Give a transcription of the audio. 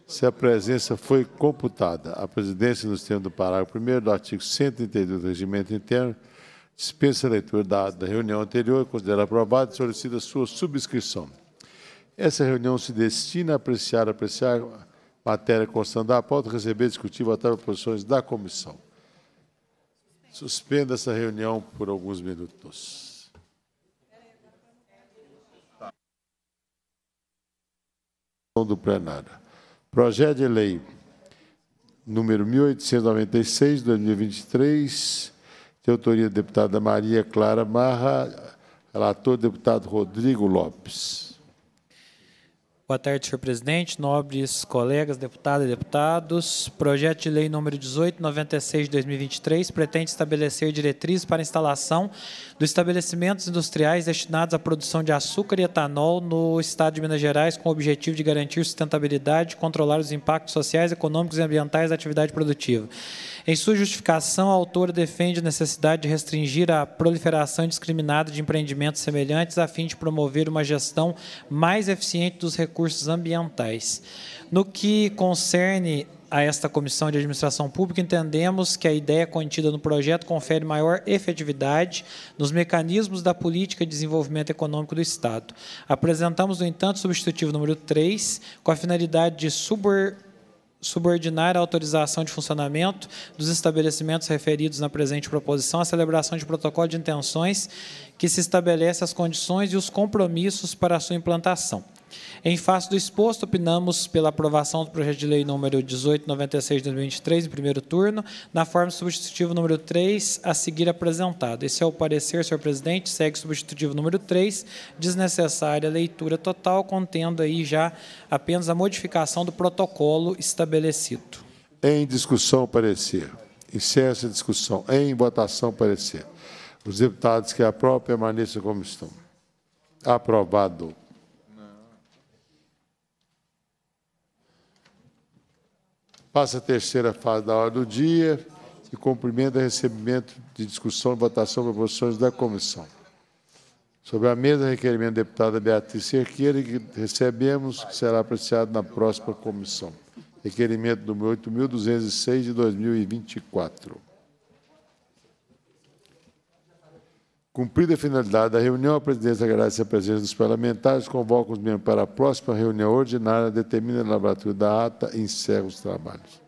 Se a presença foi computada, a presidência, nos termos do parágrafo 1º do artigo 132 do Regimento Interno, dispensa a leitura da ata da reunião anterior e considera aprovada e solicita sua subscrição. Essa reunião se destina a apreciar matéria constante da pauta, receber, discutir e votar proposições da comissão. Suspenda essa reunião por alguns minutos. Do plenário. Projeto de lei número 1896, 2023, de autoria da deputada Maria Clara Marra, relator deputado Rodrigo Lopes. Boa tarde, senhor presidente, nobres colegas, deputadas e deputados. Projeto de lei número 1896 de 2023 pretende estabelecer diretrizes para a instalação dos estabelecimentos industriais destinados à produção de açúcar e etanol no Estado de Minas Gerais, com o objetivo de garantir sustentabilidade e controlar os impactos sociais, econômicos e ambientais da atividade produtiva. Em sua justificação, a autora defende a necessidade de restringir a proliferação indiscriminada de empreendimentos semelhantes a fim de promover uma gestão mais eficiente dos recursos ambientais. No que concerne a esta Comissão de Administração Pública, entendemos que a ideia contida no projeto confere maior efetividade nos mecanismos da política de desenvolvimento econômico do Estado. Apresentamos, no entanto, o substitutivo número 3, com a finalidade de subordinar a autorização de funcionamento dos estabelecimentos referidos na presente proposição à celebração de protocolo de intenções que se estabelece as condições e os compromissos para a sua implantação. Em face do exposto, opinamos pela aprovação do projeto de lei número 1896 de 2023, em primeiro turno, na forma substitutivo número 3, a seguir apresentado. Esse é o parecer, senhor presidente. Segue substitutivo número 3, desnecessária leitura total, contendo aí já apenas a modificação do protocolo estabelecido. Em discussão, parecer. Encerra-se a discussão. Em votação, parecer. Os deputados que aprovam permaneçam como estão. Aprovado. Passa a terceira fase da ordem do dia e cumprimenta recebimento de discussão e votação de proposições da comissão. Sobre a mesa, requerimento da deputada Beatriz Cerqueira, que recebemos, que será apreciado na próxima comissão. Requerimento número 8.206 de 2024. Cumprida a finalidade da reunião, a presidência agradece a presença dos parlamentares, convoca os membros para a próxima reunião ordinária, determina a lavratura da ata e encerra os trabalhos.